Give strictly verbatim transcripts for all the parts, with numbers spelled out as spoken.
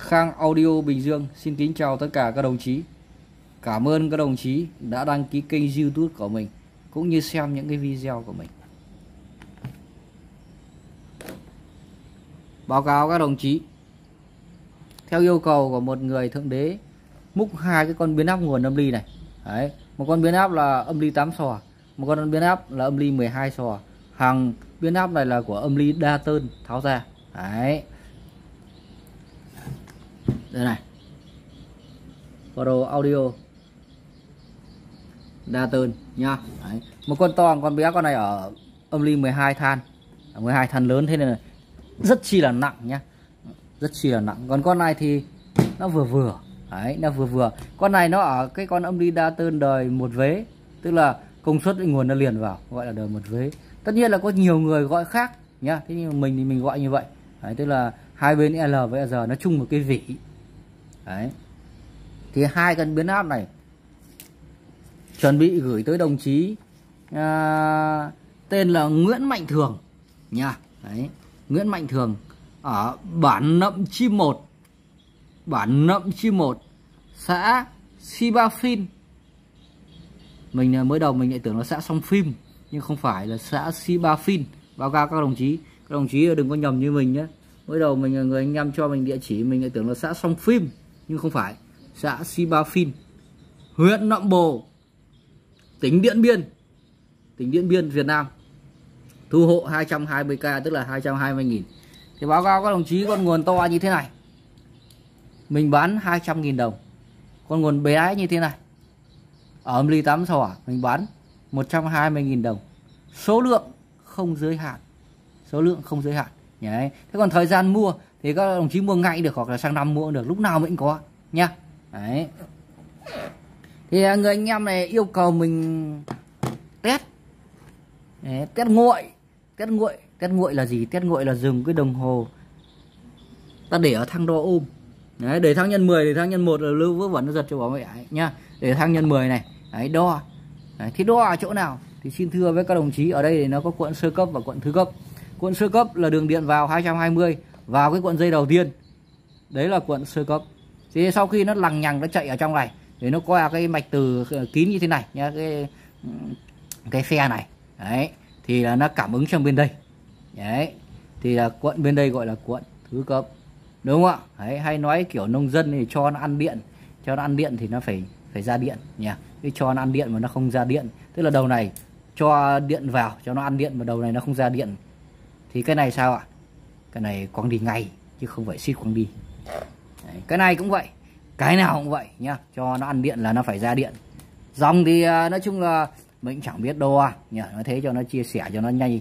Khang Audio Bình Dương xin kính chào tất cả các đồng chí. Cảm ơn các đồng chí đã đăng ký kênh YouTube của mình cũng như xem những cái video của mình. Báo cáo các đồng chí, theo yêu cầu của một người thượng đế múc hai cái con biến áp nguồn âm ly này. Đấy, một con biến áp là âm ly tám xò, một con biến áp là âm ly mười hai xò. Hàng biến áp này là của âm ly đa tơn tháo ra. Đấy. Đây này. Pro Audio đa tơn nhá. Đấy. Một con to, con bé, con này ở âm ly mười hai than. mười hai than lớn thế nên là rất chi là nặng nhá. Rất chi là nặng. Còn con này thì nó vừa vừa. Đấy, nó vừa vừa. Con này nó ở cái con âm ly đa tơn đời một vế, tức là công suất nguồn nó liền vào, gọi là đời một vế. Tất nhiên là có nhiều người gọi khác nhá, thế nhưng mà mình thì mình gọi như vậy. Đấy, tức là hai bên L với R nó chung một cái vỉ. Đấy. Thì hai con biến áp này chuẩn bị gửi tới đồng chí à, tên là Nguyễn Mạnh Thường nha. Đấy, Nguyễn Mạnh Thường ở bản Nậm Chim một, bản Nậm Chim một, xã Si Ba Phin. Mình mới đầu mình lại tưởng là xã Song Phim, nhưng không phải, là xã Si Ba Phin. Báo cáo các đồng chí, các đồng chí đừng có nhầm như mình nhé. Mới đầu mình người anh em cho mình địa chỉ mình lại tưởng là xã Song Phim, nhưng không phải, xã Si Ba Phin, huyện Nậm Bồ, tỉnh Điện Biên, tỉnh Điện Biên, Việt Nam. Thu hộ hai trăm hai mươi k, tức là hai trăm hai mươi nghìn. Thì báo cáo các đồng chí, con nguồn to như thế này mình bán hai trăm nghìn đồng. Con nguồn bé như thế này ở âm ly tám xò mình bán một trăm hai mươi nghìn đồng. Số lượng không giới hạn. Số lượng không giới hạn. Đấy. Thế còn thời gian mua thì các đồng chí mua ngay được, hoặc là sang năm mua được, lúc nào mình có nha. Đấy. Thì người anh em này yêu cầu mình test. Đấy, test nguội. Test nguội. Test nguội là gì? Test nguội là dùng cái đồng hồ ta để ở thang đo ôm. Đấy, để thang nhân mười, để thang nhân một là lưu vớ vẩn nó giật cho bảo vệ ấy, nha. Để thang nhân mười này, đấy, đo. Đấy, thì đo ở chỗ nào? Thì xin thưa với các đồng chí, ở đây thì nó có cuộn sơ cấp và cuộn thứ cấp. Cuộn sơ cấp là đường điện vào hai trăm hai mươi vào cái cuộn dây đầu tiên. Đấy là cuộn sơ cấp. Thì sau khi nó lằng nhằng nó chạy ở trong này thì nó qua cái mạch từ kín như thế này nhá, cái cái phe này. Đấy, thì là nó cảm ứng trong bên đây. Đấy, thì là cuộn bên đây gọi là cuộn thứ cấp. Đúng không ạ? Đấy, hay nói kiểu nông dân thì cho nó ăn điện, cho nó ăn điện thì nó phải phải ra điện nha. Cái cho nó ăn điện mà nó không ra điện, tức là đầu này cho điện vào cho nó ăn điện mà đầu này nó không ra điện, thì cái này sao ạ? Cái này quăng đi ngay chứ không phải ship quăng đi. Đấy, cái này cũng vậy, cái nào cũng vậy nhá, cho nó ăn điện là nó phải ra điện. Dòng thì nói chung là mình chẳng biết đo nhá, nói thế cho nó chia sẻ cho nó nhanh.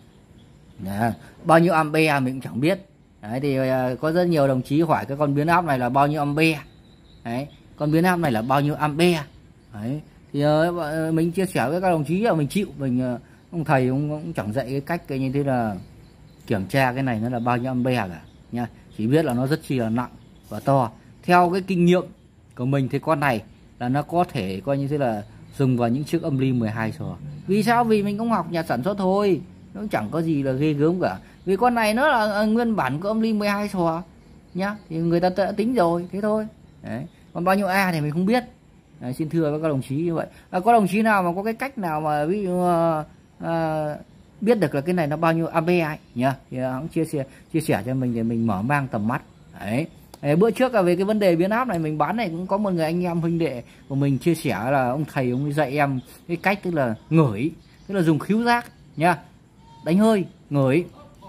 Đấy, bao nhiêu ampere mình cũng chẳng biết. Đấy, thì uh, có rất nhiều đồng chí hỏi cái con biến áp này là bao nhiêu ampere. Đấy, con biến áp này là bao nhiêu ampere. Đấy, thì uh, mình chia sẻ với các đồng chí là mình chịu, mình uh, ông thầy cũng, cũng chẳng dạy cái cách cái như thế là kiểm tra cái này nó là bao nhiêu ampere cả nha, chỉ biết là nó rất chi là nặng và to. Theo cái kinh nghiệm của mình thì con này là nó có thể coi như thế là dùng vào những chiếc âm ly mười hai xò. Vì sao? Vì mình cũng học nhà sản xuất thôi, nó chẳng có gì là ghê gớm cả. Vì con này nó là nguyên bản của âm ly mười hai xò nhá, thì người ta đã tính rồi, thế thôi. Đấy, còn bao nhiêu A thì mình không biết. Đấy, xin thưa với các đồng chí như vậy. À, có đồng chí nào mà có cái cách nào mà ví dụ uh, uh, biết được là cái này nó bao nhiêu ampere ấy nhá, thì cũng chia sẻ chia sẻ cho mình để mình mở mang tầm mắt. Đấy. Đấy, bữa trước là về cái vấn đề biến áp này mình bán này, cũng có một người anh em huynh đệ của mình chia sẻ là ông thầy ông dạy em cái cách, tức là ngửi, tức là dùng khứu giác nha, đánh hơi, ngửi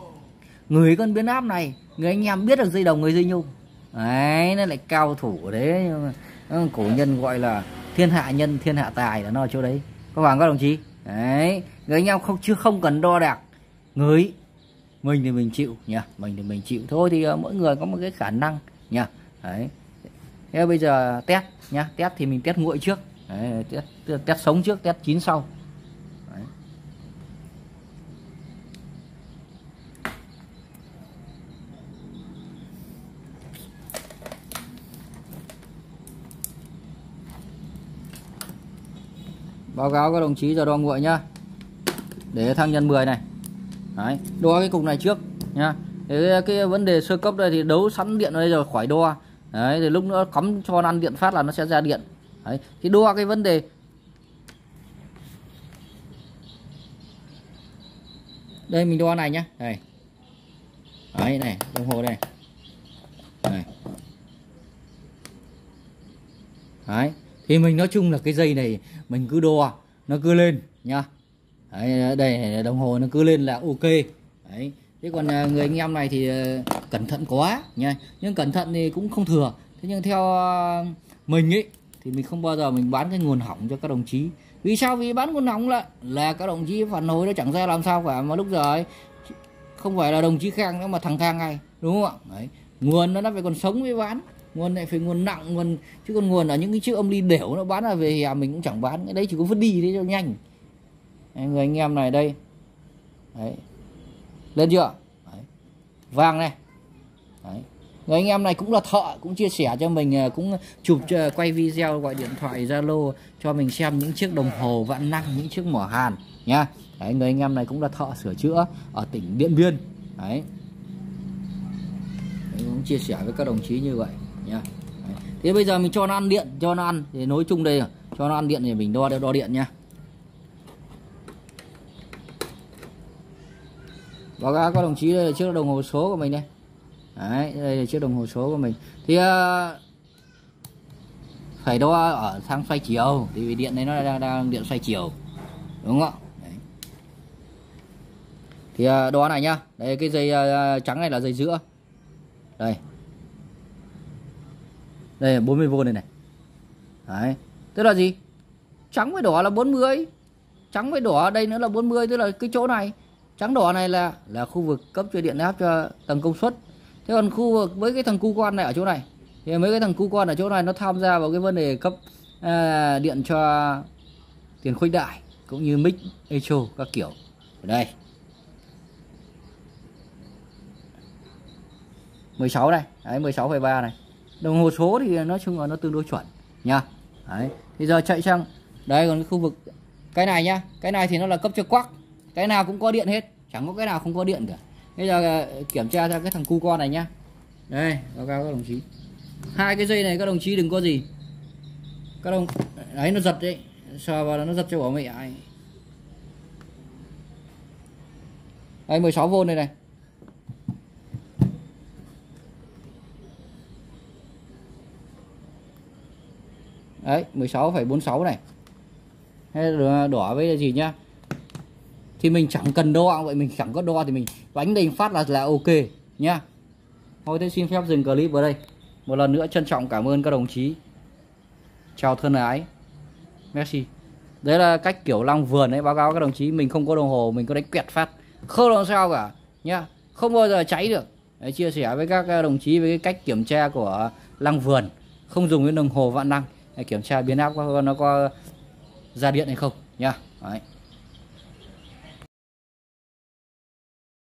ngửi con biến áp này, người anh em biết được dây đồng người dây nhung. Đấy, nó lại cao thủ đấy, cổ nhân gọi là thiên hạ nhân thiên hạ tài là nó ở chỗ đấy, có phải các đồng chí? Đấy, người anh em không chưa không cần đo đạc, ngửi, mình thì mình chịu nha, mình thì mình chịu thôi, thì uh, mỗi người có một cái khả năng nha. Đấy, thế bây giờ test nhá, test thì mình test nguội trước. Đấy, test, test sống trước, test chín sau. Đấy. Báo cáo các đồng chí giờ đo nguội nhá, để thang nhân mười này. Đấy, đo cái cục này trước nha. Thế cái vấn đề sơ cấp đây thì đấu sẵn điện ở đây rồi, khỏi đo. Đấy, thì lúc nữa cắm cho nó ăn điện phát là nó sẽ ra điện. Đấy, thì đo cái vấn đề. Đây mình đo này nhá, đây. Đấy này, đồng hồ đây. Này. Đấy, thì mình nói chung là cái dây này mình cứ đo nó cứ lên nhá. Đấy, đây đồng hồ nó cứ lên là ok. Đấy, thế còn người anh em này thì cẩn thận quá nha, nhưng cẩn thận thì cũng không thừa. Thế nhưng theo mình ấy thì mình không bao giờ mình bán cái nguồn hỏng cho các đồng chí. Vì sao? Vì bán nguồn hỏng là là các đồng chí phản hồi nó chẳng ra làm sao cả, mà lúc giờ ấy không phải là đồng chí Khang nữa mà thằng Khang này, đúng không ạ? Đấy, nguồn nó nó phải còn sống mới bán, nguồn này phải nguồn nặng, nguồn chứ còn nguồn ở những cái chiếc âm ly đểu nó bán là về hè mình cũng chẳng bán, cái đấy chỉ có vứt đi thế cho nhanh. Đấy, người anh em này đây. Đấy, lên chưa? Đấy, vàng này. Đấy, người anh em này cũng là thợ, cũng chia sẻ cho mình, cũng chụp quay video gọi điện thoại Zalo cho mình xem những chiếc đồng hồ vạn năng, những chiếc mỏ hàn nha. Đấy, người anh em này cũng là thợ sửa chữa ở tỉnh Điện Biên. Đấy, đấy cũng chia sẻ với các đồng chí như vậy nha. Đấy, thế bây giờ mình cho nó ăn điện, cho nó ăn thì nối chung đây, cho nó ăn điện thì mình đo đo điện nha. Báo cáo các đồng chí, đây là chiếc đồng hồ số của mình đây. Đấy, đây là chiếc đồng hồ số của mình. Thì uh, phải đo ở sang xoay chiều, thì vì điện này nó đang, đang điện xoay chiều, đúng không ạ? Đấy. Thì uh, đo này nhá. Đây cái dây uh, trắng này là dây giữa. Đây. Đây là bốn mươi vôn này này. Đấy. Tức là gì? Trắng với đỏ là bốn mươi. Trắng với đỏ đây nữa là bốn mươi, tức là cái chỗ này trắng đỏ này là là khu vực cấp cho điện áp cho tầng công suất. Thế còn khu vực với cái thằng cu con này ở chỗ này thì mấy cái thằng cu con ở chỗ này nó tham gia vào cái vấn đề cấp à, điện cho tiền khuếch đại cũng như mic echo các kiểu. Ở đây mười sáu này, đấy mười sáu phẩy ba này. Đồng hồ số thì nói chung là nó tương đối chuẩn nha. Đấy, bây giờ chạy sang đây, còn cái khu vực cái này nhá, cái này thì nó là cấp cho quắc, cái nào cũng có điện hết, chẳng có cái nào không có điện cả. Bây giờ kiểm tra ra cái thằng cu con này nhá. Đây, báo cáo các đồng chí. Hai cái dây này các đồng chí đừng có gì. Các đồng đấy nó giật đấy, sờ vào nó giật cho bỏ mẹ ai. Đây mười sáu vôn này này. Đấy, mười sáu phẩy bốn sáu này. Hay là đỏ với là gì nhá. Thì mình chẳng cần đo, vậy mình chẳng có đo thì mình bánh đinh phát là là ok nhá. Thôi thế xin phép dừng clip ở đây. Một lần nữa trân trọng cảm ơn các đồng chí. Chào thân ái. Merci. Đấy là cách kiểu long vườn đấy, báo cáo các đồng chí. Mình không có đồng hồ, mình có đánh quẹt phát, không làm sao cả nhá, không bao giờ cháy được. Đấy, chia sẻ với các đồng chí với cái cách kiểm tra của lăng vườn, không dùng cái đồng hồ vạn năng để kiểm tra biến áp nó có ra điện hay không nhá. Đấy.